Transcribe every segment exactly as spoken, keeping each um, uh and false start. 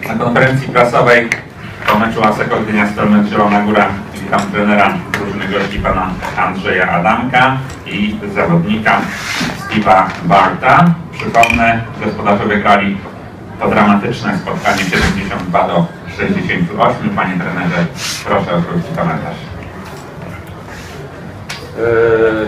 Na konferencji prasowej po meczu Aseko Gdynia Stolmec Zielona Góra witam trenera drużyny gości pana Andrzeja Adamka i zawodnika Steve'a Barta. Przypomnę, gospodarze wygrali to dramatyczne spotkanie siedemdziesiąt dwa do sześćdziesięciu ośmiu. Panie trenerze, proszę o krótki komentarz. Eee...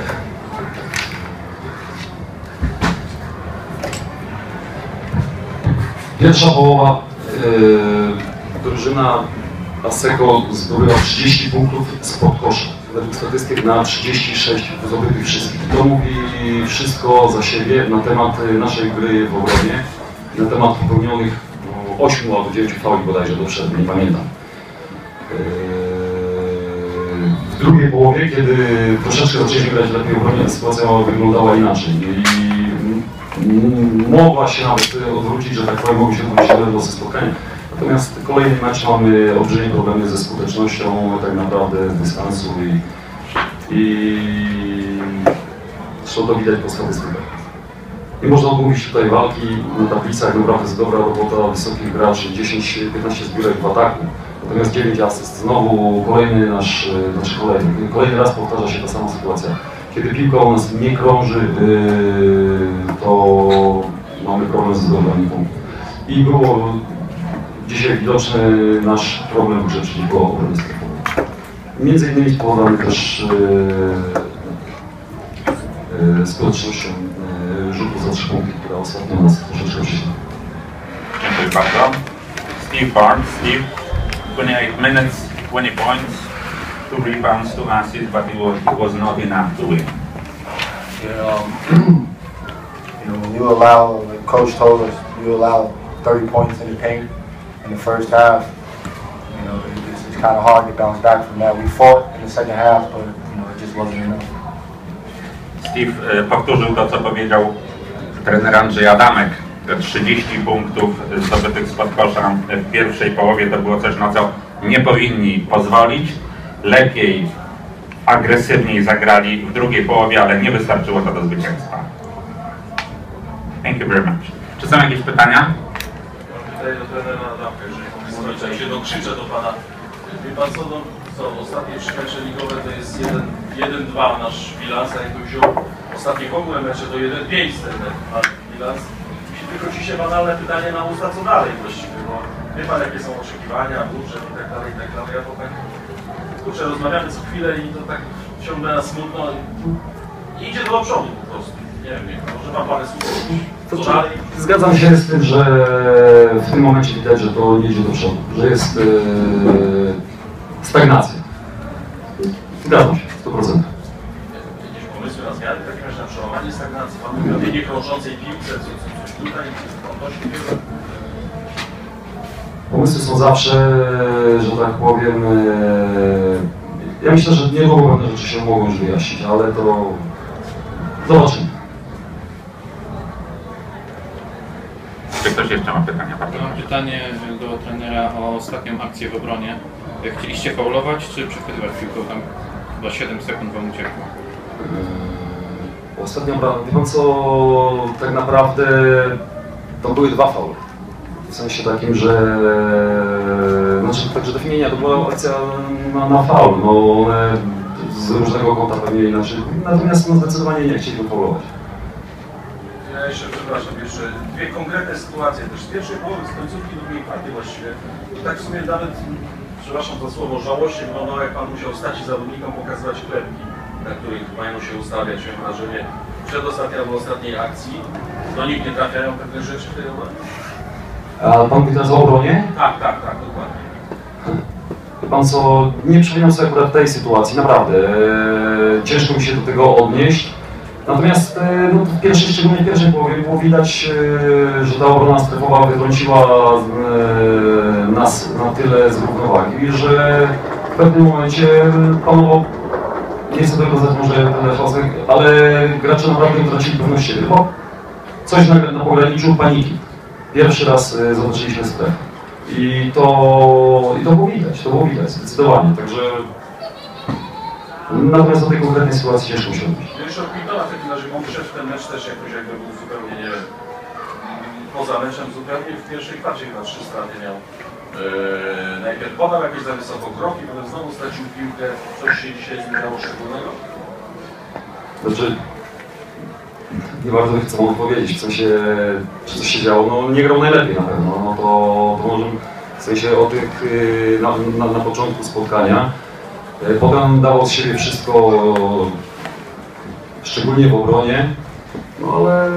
Pierwsza połowa yy, drużyna Aseko zdobyła trzydzieści punktów spod kosza. Według statystyk na trzydzieści sześć zdobytych wszystkich. To mówi wszystko za siebie na temat naszej gry w obronie, na temat popełnionych ośmiu albo dziewięciu fauli bodajże do przerwy, nie pamiętam. Yy, w drugiej połowie, kiedy troszeczkę zaczęliśmy grać lepiej w obronie, sytuacja wyglądała inaczej. I mogła się nawet odwrócić, że tak powiem, mogły się odwrócić do losy spotkania. Natomiast kolejny mecz mamy olbrzymie problemy ze skutecznością, tak naprawdę z dystansu i, i zresztą to widać po statystykach. Nie można odmówić tutaj walki, na tablicach naprawdę jest dobra robota wysokich graczy, dziesięć piętnaście zbiórek w ataku, natomiast dziewięć asyst. Znowu kolejny nasz, znaczy kolejny, kolejny raz powtarza się ta sama sytuacja. Kiedy piłka u nas nie krąży, to mamy problem z zdobywaniem punktów. I było dzisiaj widoczny nasz problem w grze przeciwko obronie strefowej. Między innymi spowodowany też skutecznością rzutu za trzy punkty, która ostatnio nas troszeczkę przyszła. Dziękuję bardzo. Steve Bart, Steve, twenty-eight minutes, twenty points. Two rebounds, two assists, but it was, it was not enough to win. Yeah, um, you know, when you allow, like Coach told us, you allow thirty points in the paint in the first half. You know, it's, it's kind of hard to bounce back from that. We fought in the second half, but you know, it just wasn't enough. Steve e, powtórzył to, co powiedział trener Andrzej Adamek. Te trzydzieści punktów zdobytych spod kosza w pierwszej połowie to było coś, na co nie powinni pozwolić. Lepiej, agresywniej zagrali w drugiej połowie, ale nie wystarczyło to do zwycięstwa. Thank you very much. Czy są jakieś pytania? Pytanie do trenera Adamka, jeżeli mogę się dokrzyczę do pana. Wie pan co, no, co ostatnie trzy mecze ligowe to jest jeden dwa nasz bilans, a jakby wziął ostatnie w ogóle mecze to jeden pięć ten bilans. Jeśli tylko ci się banalne pytanie na usta, co dalej właściwie, bo wie pan jakie są oczekiwania, budżet i tak dalej, i tak dalej. Ja to tak, kurczę, rozmawiamy co chwilę i to tak ciągle nas smutno i idzie do przodu po prostu. Nie wiem, nie, może pan parę słów, co dalej? Zgadzam się z tym, że w tym momencie widać, że to nie idzie do przodu, że jest yy, stagnacja. Zgadzam się, sto procent. Jakieś pomysły na zmiany, w takim razie na przełamanie stagnacji, pan mówi o tej niekrążącej piłce, co, co, coś tutaj, odnośnie tego? Pomysły są zawsze, że tak powiem, ja myślę, że niedługo pewne rzeczy się mogą już wyjaśnić, ale to zobaczymy. Czy ktoś jeszcze ma pytania? Mam pytanie do trenera o ostatnią akcję w obronie. Chcieliście faulować, czy przechwytywać piłkę? Tam chyba siedem sekund wam uciekło. Yy, ostatnia obrona, wie pan co, tak naprawdę to były dwa faule. W sensie takim, że znaczy także definienia to była akcja na, na faul, no one z różnego kąta pewnie inaczej, natomiast no, zdecydowanie nie chcieliśmy faulować. Ja jeszcze przepraszam, jeszcze dwie konkretne sytuacje, też z pierwszej połowy, z końcówki drugiej kwarty właściwie. Tak w sumie nawet, przepraszam za słowo, żałośnie wyglądało, jak pan musiał stać i zawodnikom pokazywać klepki, na których mają się ustawiać, mam wrażenie, przedostatniej albo ostatniej akcji. Do nich nie trafiają pewne rzeczy w tej obronie. A pan mówi teraz o obronie? Tak, tak, tak, dokładnie. Wie pan co, nie przypominam sobie akurat tej sytuacji, naprawdę. Eee, ciężko mi się do tego odnieść. Natomiast e, no, w pierwszej, szczególnie w pierwszej połowie było widać, e, że ta obrona strefowa wytrąciła e, nas na tyle z równowagi, że w pewnym momencie panował, nie chcę tego znać może ten chaos, ale gracze naprawdę utracili pewność siebie, bo coś na, na pograniczu paniki. Pierwszy raz e, zobaczyliśmy strefę. I to, I to było widać, to było widać, zdecydowanie. Także natomiast do tej konkretnej sytuacji ciężko się odnieść. Jeszcze od Pintona w takim razie, on wszedł w ten mecz też jakoś jakby był zupełnie, nie wiem, poza meczem zupełnie w pierwszej kwarcie na trzy straty miał. Yy, najpierw podał jakieś za wysoko kroki, potem znowu stracił piłkę. Coś się dzisiaj z nim działo szczególnego? Znaczy, nie bardzo chcę mogę powiedzieć, w sensie, czy coś się działo, no nie grał najlepiej na pewno, no to, to może w sensie o tych yy, na, na, na początku spotkania. Yy, potem dawał od siebie wszystko, szczególnie w obronie, no ale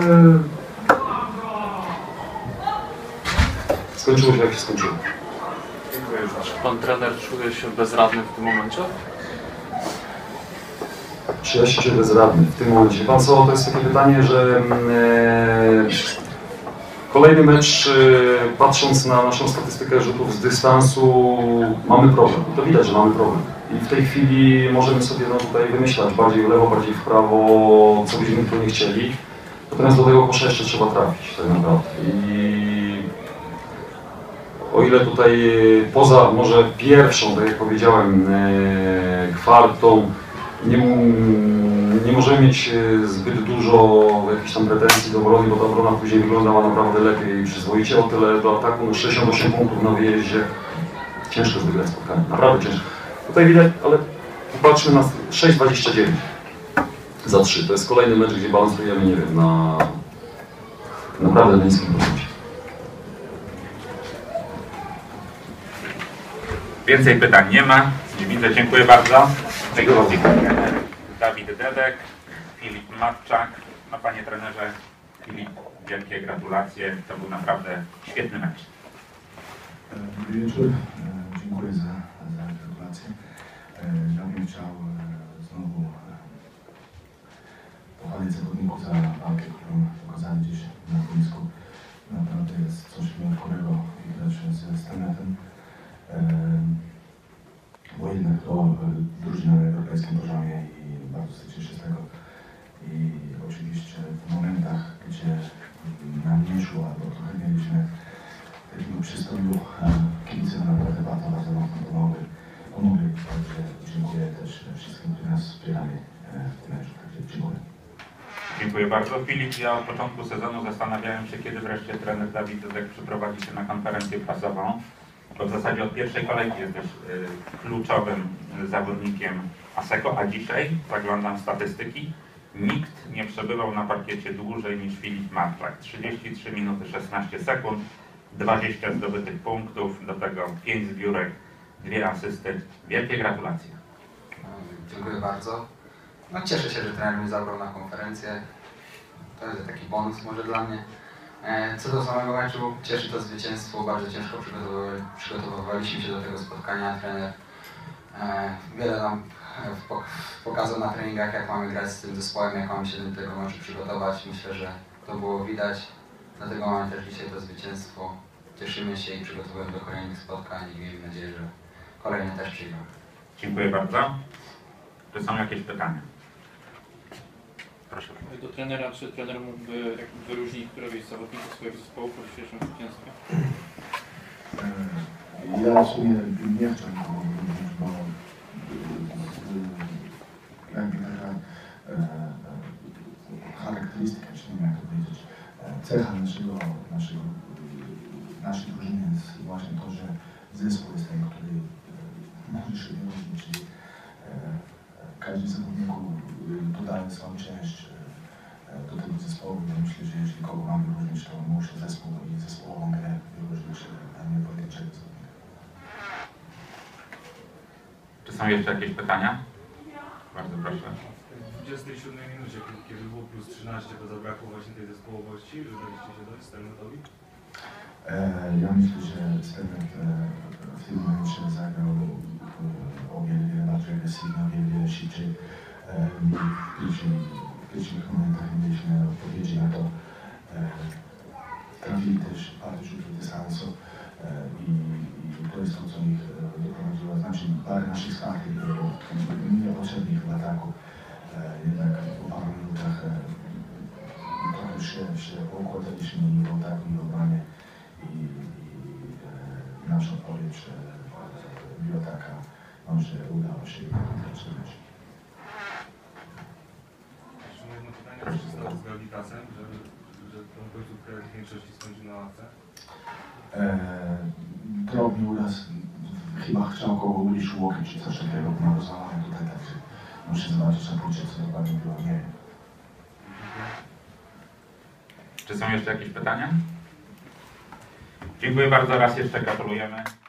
skończyło się jak się skończyło. Dziękuję już bardzo. Pan trener czuje się bezradny w tym momencie? Czy ja się czuję bezradny w tym momencie? Pan co, to jest takie pytanie, że e, kolejny mecz, e, patrząc na naszą statystykę rzutów z dystansu, mamy problem. To widać, że mamy problem. I w tej chwili możemy sobie no, tutaj wymyślać bardziej w lewo, bardziej w prawo, co byśmy tu nie chcieli. Natomiast do tego kosza jeszcze trzeba trafić tak naprawdę. I o ile tutaj poza może pierwszą, tak jak powiedziałem, e, kwartą, Nie, nie możemy mieć zbyt dużo jakichś tam pretensji do obrony, bo ta obrona później wyglądała naprawdę lepiej i przyzwoicie. O tyle do ataku, no sześćdziesiąt osiem punktów na wyjeździe. Ciężko jest wygrać spotkanie, naprawdę ciężko. Tutaj widać, ale popatrzmy na sześć dwadzieścia dziewięć za trzy. To jest kolejny mecz, gdzie balansujemy, nie wiem, na naprawdę na niskim poziomie. Więcej pytań nie ma. Nie widzę. Dziękuję bardzo. Dawid Dedek, Filip Matczak. No panie trenerze, Filip, wielkie gratulacje. To był naprawdę świetny mecz. Dobry wieczór. Dziękuję za, za gratulacje. Ja bym chciał znowu pochwalić zawodników za walkę, którą pokazali dziś na boisku. Naprawdę jest coś wyjątkowego widać z Stenetem. Bo jednak to drużyna na europejskim poziomie i bardzo cieszę się z tego. I oczywiście w momentach, gdzie nam nie szło, albo trochę mieliśmy takiego przystoju, kibice naprawdę bardzo, bardzo mocno pomogli. pomogli. Także dziękuję też wszystkim, którzy nas wspierali w tym meczu. Także dziękuję. Dziękuję bardzo. Filip, ja od początku sezonu zastanawiałem się, kiedy wreszcie trener Dawid Dedek przeprowadzi się na konferencję prasową. Bo w zasadzie od pierwszej kolejki jesteś y, kluczowym zawodnikiem ASECO, a dzisiaj, zaglądam w statystyki, nikt nie przebywał na parkiecie dłużej niż Filip Matczak. trzydzieści trzy minuty szesnaście sekund, dwadzieścia zdobytych punktów, do tego pięć zbiórek, dwie asysty. Wielkie gratulacje. Dziękuję bardzo. No, cieszę się, że trener mnie zabrał na konferencję. To jest taki bonus może dla mnie. Co do samego meczu, cieszy to zwycięstwo, bardzo ciężko przygotowywaliśmy się do tego spotkania. Trener wiele nam pokazał na treningach, jak mamy grać z tym zespołem, jak mamy się do tego meczu przygotować. Myślę, że to było widać, dlatego mamy też dzisiaj to zwycięstwo. Cieszymy się i przygotowujemy do kolejnych spotkań i miejmy nadzieję, że kolejne też przyjdą. Dziękuję bardzo. Czy są jakieś pytania? Proszę. Do trenera, czy trener mógłby wyróżnić któregoś z zawodników swojego zespołu po dzisiejszym zwycięstwie? Ja w sumie nie chciałem tego wyróżnić, bo jakby taka charakterystyka, czy nie wiem jak to powiedzieć, cecha naszego, naszego, naszej drużyny jest właśnie to, że zespół jest ten, który może się wyróżnić, czyli każdy z zawodników dodaje swoją część do tego zespołu. Ja myślę, że jeśli kogo mam wyróżnić, to muszę zespół i zespołową grę wyróżnić, a nie pojedynczego zawodnika. Czy są jeszcze jakieś pytania? Bardzo proszę. W dwudziestej siódmej minucie, kiedy było plus trzynaście, to zabrakło właśnie tej zespołowości, że daliście się dojść Stenetowi? E, ja myślę, że Stenet e, w tym momencie zagrał e, o wiele, wiele bardziej agresywnie, o wiele, wiele szybciej. E, w pierwszych, w pierwszych momentach nie mieliśmy odpowiedzi na to. E, trafili też parę rzutów dystansu e, i, i to jest to, co ich e, doprowadziło. Znaczy parę naszych startów było niepotrzebnych w ataku. E, jednak po paru minutach e, trochę się, się układaliśmy i w ataku, i w obronie. I, i e, nasza odpowiedź e, biblioteka może udało się wykonać. Jeszcze jedno pytanie, co się stało z Galditasem, że, że tą końcówkę w większości skończył na ławce? E, drobny uraz, chyba chciał kogo ulić łokieć czy coś takiego, bo ma rozwalone tutaj, także muszę zobaczyć na płcie, co dokładnie było, nie wiem. Czy są jeszcze jakieś pytania? Dziękuję bardzo, raz jeszcze gratulujemy.